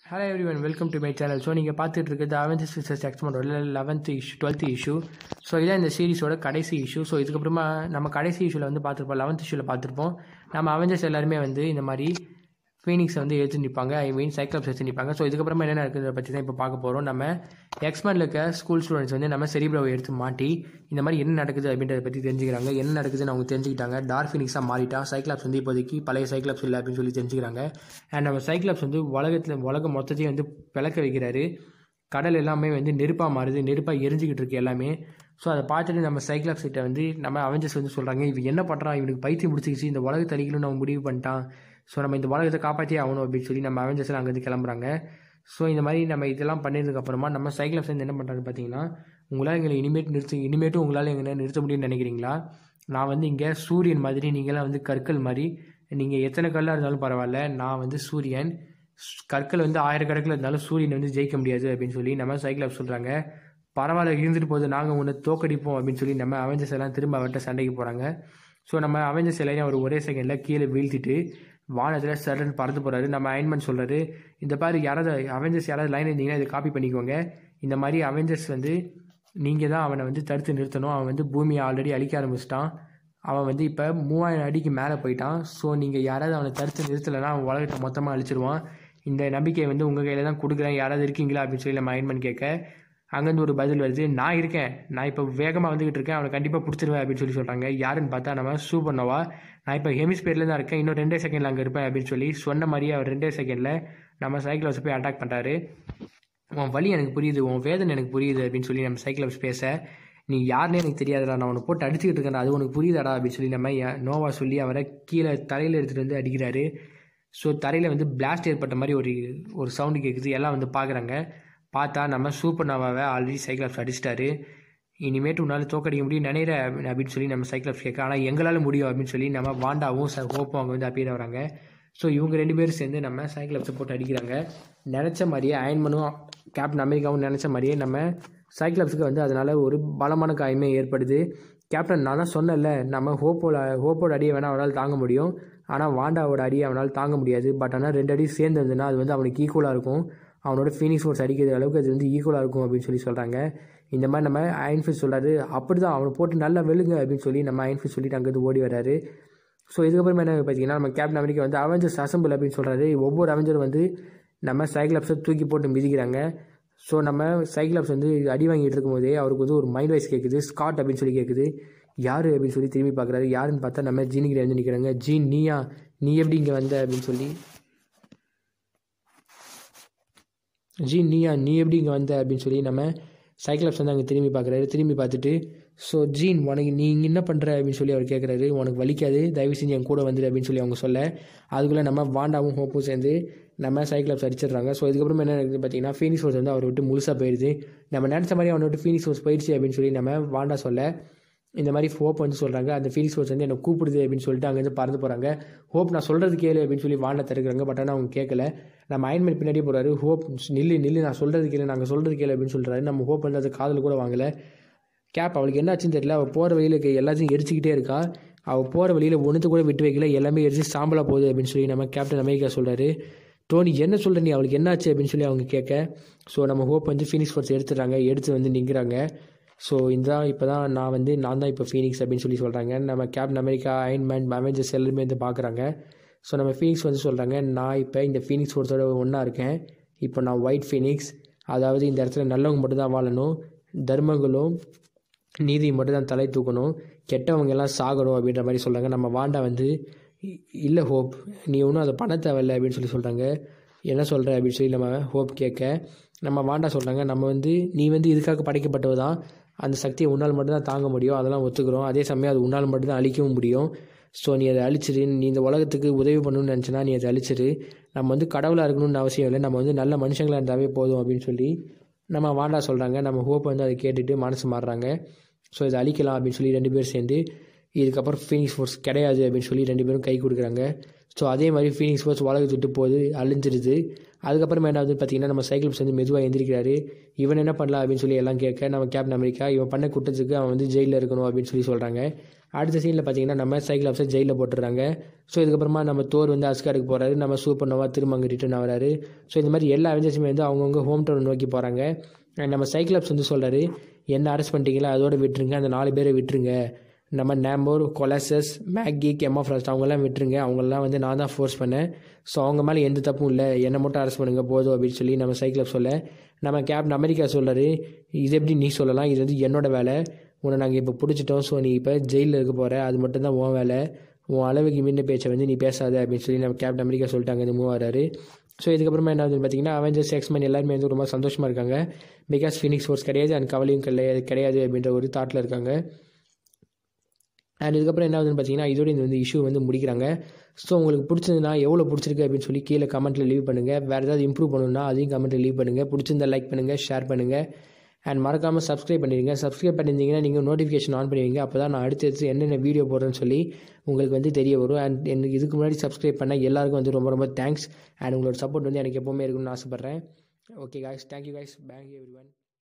Hello everyone, welcome to my channel. So நீங்கள் பார்த்துட்டு இருக்கிறது Avengers Vs X-Men 11th issue 12th issue. So இதான் இந்த சீரிஸோட கடைசி இஷ்யூ. ஸோ இதுக்கப்புறமா நம்ம கடைசி இஷ்யூவில் வந்து பார்த்துருப்போம், 11th இஷ்யூவில் பார்த்துருப்போம். நம்ம அவெஞ்சர்ஸ் எல்லாருமே வந்து இந்த மாதிரி ஃபீனிக்ஸை வந்து எடுத்து நிற்பாங்க, ஐ மீன் சைக்ளப்ஸ் எடுத்து நிற்பாங்க. ஸோ இதுக்கப்புறமா என்ன நடக்குதுதை பற்றி தான் இப்போ பார்க்க போகிறோம். நம்ம எக்ஸ்மேனில் இருக்க ஸ்கூல் ஸ்டூடெண்ட்ஸ் வந்து நம்ம செரிப்ரோவை எடுத்து மாட்டி இந்த மாதிரி என்ன நடக்குது அப்படின்றத பற்றி தெரிஞ்சுக்கிறாங்க. என்ன நடக்குதுன்னு அவங்க தெரிஞ்சுக்கிட்டாங்க. டார்க் ஃபீனிக்ஸாக மாறிட்டா, சைக்ளப்ஸ் வந்து இப்போதைக்கு பழைய சைக்ளப்ஸ் இல்லை அப்படின்னு சொல்லி தெரிஞ்சுக்கிறாங்க. அண்ட் நம்ம சைக்ளப்ஸ் வந்து உலகம் மொத்தத்தையும் வந்து பிளக்க வைக்கிறாரு. கடல் எல்லாமே வந்து நெருப்பாக மாறுது, நெருப்பாக எரிஞ்சிக்கிட்டு இருக்கு எல்லாமே. ஸோ அதை பார்த்துட்டு நம்ம சைக்ளப்ஸ் கிட்ட வந்து நம்ம அவெஞ்சர்ஸ் வந்து சொல்கிறாங்க, இவன் என்ன பண்ணுறான், இவனுக்கு பைத்தியம் முடிச்சிக்கிச்சு, இந்த உலகத்தை அழிக்கணும்னு நம்ம முடிவு பண்ணிட்டான். ஸோ நம்ம இந்த உலகத்தை காப்பாற்றியே ஆகணும் அப்படின்னு சொல்லி நம்ம அவெஞ்சர்ஸ் அங்கேருந்து கிளம்புறாங்க. ஸோ இந்த மாதிரி நம்ம இதெல்லாம் பண்ணதுக்கப்புறமா நம்ம சைக்ளப்ஸ் வந்து என்ன பண்ணுறாங்க பார்த்தீங்கன்னா, உங்களால் எங்களை இனிமேட்டும் உங்களால் எங்களை நிறுத்த முடியும்னு நினைக்கிறீங்களா? நான் வந்து இங்கே சூரியன் மாதிரி, நீங்களாம் வந்து கற்கள் மாதிரி, நீங்கள் எத்தனை கல்லாக இருந்தாலும் பரவாயில்ல, நான் வந்து சூரியன், கற்கள் வந்து ஆயிரக்கணக்கில் இருந்தாலும் சூரியன் வந்து ஜெயிக்க முடியாது அப்படின்னு சொல்லி நம்ம சைக்ளப்ஸ் சொல்கிறாங்க. பரவாயில்ல, இருந்துட்டு போகுது, நாங்கள் உன்னை தோக்கடிப்போம் அப்படின்னு சொல்லி நம்ம அவெஞ்சர்ஸ் எல்லாம் திரும்ப அவர்கிட்ட சண்டைக்கு போகிறாங்க. ஸோ நம்ம அவெஞ்சர்ஸ் எல்லாரையும் அவர் ஒரே செகண்டில் கீழே வீழ்த்திட்டு வானத்தில் சடன் பறந்து போகிறாரு. நம்ம அயன்மேன் சொல்கிறாரு, இந்த மாதிரி யாராவது அவெஞ்சர்ஸ் யாராவது லைன் இருந்தீங்கன்னா இதை காப்பி பண்ணிக்கோங்க. இந்த மாதிரி அவெஞ்சர்ஸ் வந்து நீங்கள் தான் அவனை வந்து தடுத்து நிறுத்தணும். அவன் வந்து பூமியை ஆல்ரெடி அழிக்க ஆரம்பிச்சிட்டான். அவன் வந்து இப்போ 3000 அடிக்கு மேலே போயிட்டான். ஸோ நீங்கள் யாராவது அவனை தடுத்து நிறுத்தலைன்னா அவன் உலகத்தை மொத்தமாக அழிச்சிருவான். இந்த நம்பிக்கையை வந்து உங்கள் கையில் தான் கொடுக்குறேன், யாராவது இருக்கீங்களா அப்படின்னு சொல்லி நம்ம அயன்மேன் கேட்க, அங்கேருந்து ஒரு பதில் வருது, நான் இருக்கேன், நான் இப்போ வேகமாக வந்துக்கிட்டு இருக்கேன், அவனை கண்டிப்பாக பிடிச்சிருவேன் அப்படின்னு சொல்லி சொல்கிறாங்க. யாருன்னு பார்த்தா நம்ம சூப்பர் நோவா. நான் இப்போ ஹெமிஸ்பியரில் தான் இருக்கேன், இன்னும் 2 செகண்டில் அங்கே இருப்பேன் அப்படின்னு சொல்லி சொன்ன மாதிரியே அவர் 2 செகண்டில் நம்ம சைக்ளப்ஸ் போய் அட்டாக் பண்ணுறாரு. உன் வலி எனக்கு புரியுது, உன் வேதனை எனக்கு புரியுது அப்படின்னு சொல்லி நம்ம சைக்ளப்ஸ் பேச, நீ யாருன்னு எனக்கு தெரியாதுடா, நான் உன்னை போட்டு அடிச்சுக்கிட்டு இருக்கேன், அது உனக்கு புரியுதாடா அப்படின்னு சொல்லி நம்ம நோவா சொல்லி அவரை கீழே தரையில் எடுத்துகிட்டு வந்து அடிக்கிறாரு. ஸோ தரையில் வந்து பிளாஸ்ட் ஏற்பட்ட மாதிரி ஒரு சவுண்டு கேட்குது. எல்லாம் வந்து பார்க்குறாங்க. பார்த்தா நம்ம சூப்பர் நோவாவை ஆல்ரெடி சைக்ளப்ஸ் அடிச்சிட்டாரு. இனிமேட்டு உன்னால் தோக்கடிக்க முடியும் நினைக்கிற அப்படின்னு சொல்லி நம்ம சைக்ளப்ஸ் கேட்க, ஆனால் எங்களால் முடியும் அப்படின்னு சொல்லி நம்ம வாண்டாவும் ஹோப்பும் அங்கே வந்து அப்பியர் வராங்க. ஸோ இவங்க 2 பேரும் சேர்ந்து நம்ம சைக்ளப்ஸை போட்டு அடிக்கிறாங்க. நினச்ச மாதிரியே அயன்மேனும் கேப்டன் அமெரிக்காவும் நினச்ச மாதிரியே நம்ம சைக்ளப்ஸுக்கு வந்து அதனால் ஒரு பலமான காயமே ஏற்படுது. கேப்டன், நான் தான் சொன்னேன்ல, நம்ம ஹோப்போட அடியை வேணால் அவனால் தாங்க முடியும், ஆனால் வாண்டாவோட அடியை அவனால் தாங்க முடியாது. பட் ஆனால் 2 அடி சேர்ந்து இருந்ததுன்னா அது வந்து அவனுக்கு ஈக்குவலாக இருக்கும், அவனோட ஃபீனிக்ஸ் ஃபோர்ஸ் அடிக்கிற அளவுக்கு அது வந்து ஈக்குவலாக இருக்கும் அப்படின்னு சொல்லி சொல்கிறாங்க. இந்த மாதிரி நம்ம அயன்ஃபிஸ்ட் சொல்கிறாரு, அப்படி தான் அவனை போட்டு நல்லா வெளுங்க அப்படின்னு சொல்லி நம்ம அயன்ஃபிஸ்ட் சொல்லிட்டு அங்கேருந்து ஓடி வர்றாரு. ஸோ இதுக்கப்புறமா என்ன பார்த்தீங்கன்னா, நம்ம கேப்டன் அமெரிக்கா வந்து அவெஞ்சர்ஸ் அசம்பிள் அப்படின்னு சொல்கிறாரு. ஒவ்வொரு அவெஞ்சரும் வந்து நம்ம சைக்ளப்ஸை தூக்கி போட்டு மிதிக்கிறாங்க. ஸோ நம்ம சைக்ளப்ஸ் வந்து அடி வாங்கிட்டு இருக்கும்போதே அவருக்கு வந்து ஒரு மைண்ட் வாய்ஸ் கேட்குது, ஸ்காட் அப்படின்னு சொல்லி கேட்குது. யார் அப்படின்னு சொல்லி திரும்பி பார்க்குறாரு. யாருன்னு பார்த்தா நம்ம ஜீனிக்கிட்ட வந்து நிற்கிறாங்க. ஜீன், நீயா, நீ எப்படி இங்கே வந்த அப்படின்னு சொல்லி, ஜீன் நீயா, நீ எப்படி இங்கே வந்த அப்படின்னு சொல்லி நம்ம சைக்ளப்ஸ் வந்து அங்கே திரும்பி பார்க்குறாரு. திரும்பி பார்த்துட்டு, ஸோ ஜீன், உனக்கு நீ இங்கே என்ன பண்ணுற அப்படின்னு சொல்லி அவர் கேட்குறாரு. உனக்கு வலிக்காது, தயவு செஞ்சு என் கூட வந்துடு அப்படின்னு சொல்லி அவங்க சொல்ல, அதுக்குள்ளே நம்ம வாண்டாவும் ஹோப்பும் சேர்ந்து நம்ம சைக்ளப்ஸ் அடிச்சிடுறாங்க. ஸோ இதுக்கப்புறம் என்ன இருக்குது பார்த்தீங்கன்னா, ஃபீனிக்ஸ் ஃபோர்ஸ் வந்து அவரை விட்டு முழுசாக போயிடுது. நம்ம நினச்ச மாதிரி அவனை விட்டு ஃபீனிக்ஸ் ஃபோர்ஸ் போயிடுச்சு அப்படின்னு சொல்லி நம்ம வாண்டா சொல்ல, இந்த மாதிரி ஹோப் வந்து சொல்கிறாங்க, அந்த ஃபீனிக்ஸ் ஃபோர்ஸ் வந்து என்னை கூப்பிடுது அப்படின்னு சொல்லிட்டு அங்கேருந்து பறந்து போகிறாங்க. ஹோப், நான் சொல்கிறது கேளு அப்படின்னு சொல்லி வாண்டா தடுக்கிறாங்க. பட் ஆனால் அவங்க கேட்கல. நம்ம அயன்மேன் பின்னாடியே போகிறாரு. ஹோப், நில்லு, நான் சொல்கிறது கேளு, நாங்கள் சொல்கிறது கேளு அப்படின்னு சொல்கிறாரு. நம்ம ஹோப் வந்து அது காதில் கூட வாங்கலை. கேப், அவளுக்கு என்ன ஆச்சுன்னு தெரியல, அவள் போகிற வழியில் எல்லாத்தையும் எரிச்சிக்கிட்டே இருக்கா. அவள் போகிற வழியில் ஒன்றுத்து கூட விட்டு வைக்கல, எல்லாமே எரிச்சு சாம்பலாக போகுது அப்படின்னு சொல்லி நம்ம கேப்டன் அமெரிக்கா சொல்கிறாரு. டோனி, என்ன சொல்கிற நீ, அவளுக்கு என்ன ஆச்சு அப்படின்னு சொல்லி அவங்க கேட்க, ஸோ நம்ம ஹோப் வந்து ஃபீனிக்ஸ் ஃபோர்ஸ் எடுத்துடுறாங்க, எடுத்து வந்து நிற்கிறாங்க. ஸோ இதுதான் இப்போ தான் நான் தான் இப்போ ஃபீனிக்ஸ் அப்படின்னு சொல்லி சொல்கிறாங்க. நம்ம கேப்டன் அமெரிக்கா, அயன்மேன், அவெஞ்சர்ஸ் எல்லாருமே வந்து பார்க்குறாங்க. ஸோ நம்ம ஃபீனிக்ஸ் வந்து சொல்கிறாங்க, நான் இப்போ இந்த ஃபீனிக்ஸ் ஃபோர்ஸோட ஒன்றா இருக்கேன். இப்போ நான் ஒயிட் ஃபீனிக்ஸ், அதாவது இந்த இடத்துல நல்லவங்க மட்டும்தான் வாழணும், தர்மங்களும் நீதியும் மட்டும்தான் தலை தூக்கணும், கெட்டவங்க எல்லாம் சாகணும் அப்படின்ற மாதிரி சொல்கிறாங்க. நம்ம வாண்டா வந்து, இல்லை ஹோப், நீ ஒன்றும் அதை பண்ண தேவையில்லை அப்படின்னு சொல்லி சொல்கிறாங்க. என்ன சொல்கிற அப்படின்னு சொல்லி நம்ம ஹோப் கேட்க, நம்ம வாண்டா சொல்கிறாங்க, நீ வந்து இதுக்காக படைக்கப்பட்டவ தான், அந்த சக்தியை உன்னால் மட்டும்தான் தாங்க முடியும், அதெல்லாம் ஒத்துக்கிறோம். அதே சமயம் அது உன்னால் மட்டும்தான் அழிக்கவும் முடியும். ஸோ நீ அதை அழிச்சிரு, நீ இந்த உலகத்துக்கு உதவி பண்ணணும்னு நினச்சினா நீ அதை அழிச்சிரு. நம்ம வந்து கடவுளாக இருக்கணும்னு அவசியம் இல்லை, நம்ம வந்து நல்ல மனுஷங்களாக இருந்தாவே போதும் அப்படின்னு சொல்லி நம்ம வாண்டா சொல்கிறாங்க. நம்ம ஹோப் வந்து அதை கேட்டுட்டு மனசு மாறுறாங்க. ஸோ இதை அழிக்கலாம் அப்படின்னு சொல்லி 2 பேரும் சேர்ந்து, இதுக்கப்புறம் ஃபீனிக்ஸ் ஃபோர்ஸ் கிடையாது அப்படின்னு சொல்லி 2 பேரும் கை கொடுக்குறாங்க. ஸோ அதே மாதிரி ஃபீனிக்ஸ் ஃபோர்ஸ் உலகத்தை விட்டு போகுது, அழிஞ்சிருது. அதுக்கப்புறம் என்ன ஆகுது பார்த்தீங்கன்னா, நம்ம சைக்ளப்ஸ் வந்து மெதுவாக எந்திரிக்கிறாரு. இவன் என்ன பண்ணலாம் அப்படின்னு சொல்லி எல்லாம் கேட்க, நம்ம கேப்டன் அமெரிக்கா, இவன் பண்ண குற்றத்துக்கு அவன் வந்து ஜெயிலில் இருக்கணும் அப்படின்னு சொல்லி சொல்கிறாங்க. அடுத்த சீனில் பார்த்தீங்கன்னா நம்ம சைக்ளாப்ஸை ஜெயிலில் போட்டுடுறாங்க. ஸோ இதுக்கப்புறமா நம்ம தோர் வந்து அஸ்காருக்கு போகிறாரு, நம்ம சூப்பர் நோவா திரும்ப அங்கே ரிட்டர்ன் ஆகிறாரு. ஸோ இந்த மாதிரி எல்லா அவெஞ்சர்ஸுமே வந்து அவங்கவுங்க ஹோம் டவுன் நோக்கி போகிறாங்க. நம்ம சைக்ளாப்ஸ் வந்து சொல்கிறாரு, என்ன அரெஸ்ட் பண்ணிட்டீங்களா அதோட விட்டுருங்க, அந்த 4 பேரை விட்டுருங்க, நம்ம நேம்போர், கொலாசஸ், மேக்கி, கெமாஃப்ராஸ்ட் அவங்கெல்லாம் விட்டுருங்க, அவங்களெல்லாம் வந்து நான் தான் ஃபோர்ஸ் பண்ணேன், ஸோ அவங்க மேலே எந்த தப்பும் இல்லை, என்னை மட்டும் அரெஸ்ட் பண்ணுங்க போதும் அப்படின்னு சொல்லி நம்ம சைக்ளாப்ஸ் சொல்ல, நம்ம கேப்டன் அமெரிக்கா சொல்கிறாரு, இது எப்படி நீ சொல்லலாம், இது வந்து என்னோட வேலை, உன்னை நாங்கள் இப்போ பிடிச்சிட்டோம், ஸோ நீ இப்போ ஜெயிலில் இருக்க போகிற, அது மட்டும்தான் உன் வேலை, உன் அளவுக்கு மீறின பேச்சை வந்து நீ பேசாத அப்படின்னு சொல்லி நம்ம கேப்டன் அமெரிக்கா சொல்லிட்டாங்க. இந்த மூவ் ஆகிறாரு. ஸோ இதுக்கப்புறமா என்ன ஆகுதுன்னு பார்த்தீங்கன்னா அவெஞ்சர்ஸ் எக்ஸ்மென் எல்லாருமே வந்து ரொம்ப சந்தோஷமாக இருக்காங்க. பிகாஸ் ஃபீனிக்ஸ் ஃபோர்ஸ் கிடையாது அண்ட் கவலையும் கிடையாது அப்படின்ற ஒரு தாட்டில் இருக்காங்க. அண்ட் இதுக்கப்புறம் என்ன ஆகுதுன்னு பார்த்தீங்கன்னா இதோட இந்த வந்து இஷ்யூ வந்து முடிக்கிறாங்க. ஸோ உங்களுக்கு பிடிச்சதுன்னா எவ்வளோ பிடிச்சிருக்கு அப்படின்னு சொல்லி கீழே கமெண்ட்டில் லீவ் பண்ணுங்கள். வேறு ஏதாவது இம்ப்ரூவ் பண்ணணும்னா அதையும் கமெண்ட்டில் லீவ் பண்ணுங்கள். பிடிச்சிருந்தா லைக் பண்ணுங்கள், ஷேர் பண்ணுங்கள் அண்ட் மறக்காமல் சப்ஸ்கிரைப் பண்ணிடுங்க. சப்ஸ்கிரைப் பண்ணியிருந்தீங்கன்னா நீங்கள் நோட்டிஃபிகேஷன் ஆன் பண்ணுவீங்க. அப்போ தான் நான் அடுத்தடுத்து என்னென்ன வீடியோ போடுறேன்னு சொல்லி உங்களுக்கு வந்து தெரிய வரும். அண்ட் எனக்கு இதுக்கு முன்னாடி சப்ஸ்கிரைப் பண்ண எல்லாருக்கும் வந்து ரொம்ப ரொம்ப தேங்க்ஸ். அண்ட் உங்களோட சப்போர்ட் வந்து எனக்கு எப்போவுமே இருக்குன்னு ஆசைப்பட்றேன். Okay guys, thank you guys, thank every one.